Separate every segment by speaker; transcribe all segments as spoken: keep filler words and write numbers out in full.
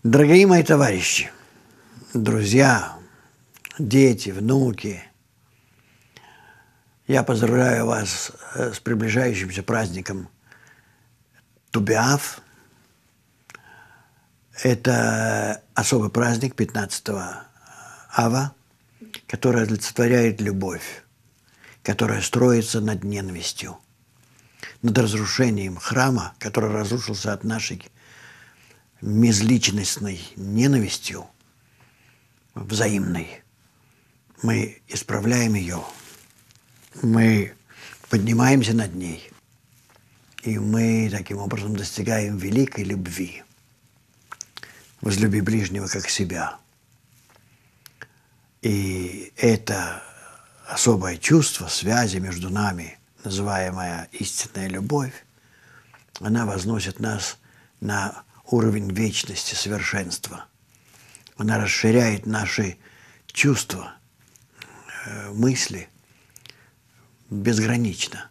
Speaker 1: Дорогие мои товарищи, друзья, дети, внуки, я поздравляю вас с приближающимся праздником Ту-Б'Ав. Это особый праздник пятнадцатого ава, который олицетворяет любовь, которая строится над ненавистью, над разрушением храма, который разрушился от нашей межличностной ненавистью взаимной. Мы исправляем ее, мы поднимаемся над ней, и мы таким образом достигаем великой любви. Возлюби ближнего как себя. И это особое чувство связи между нами, называемая истинная любовь, она возносит нас на уровень вечности, совершенства. Она расширяет наши чувства, мысли безгранично.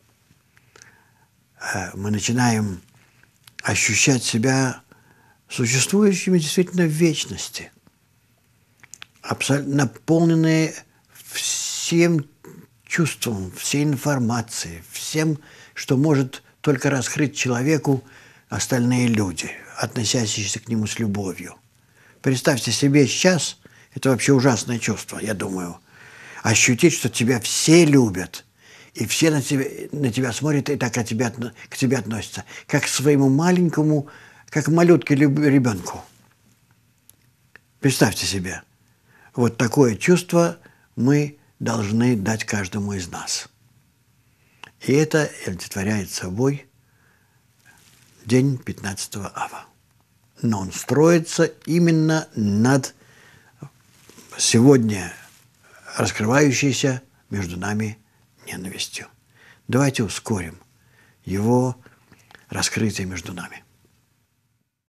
Speaker 1: Мы начинаем ощущать себя существующими действительно в вечности, абсолютно наполненные всем чувством, всей информацией, всем, что может только раскрыть человеку остальные люди, относящиеся к нему с любовью. Представьте себе сейчас, это вообще ужасное чувство, я думаю, ощутить, что тебя все любят, и все на тебя, на тебя смотрят и так от тебя, к тебе относятся, как к своему маленькому, как к малютке ребенку. Представьте себе, вот такое чувство мы должны дать каждому из нас. И это олицетворяет собой день пятнадцатого ава. Но он строится именно над сегодня раскрывающейся между нами ненавистью. Давайте ускорим его раскрытие между нами.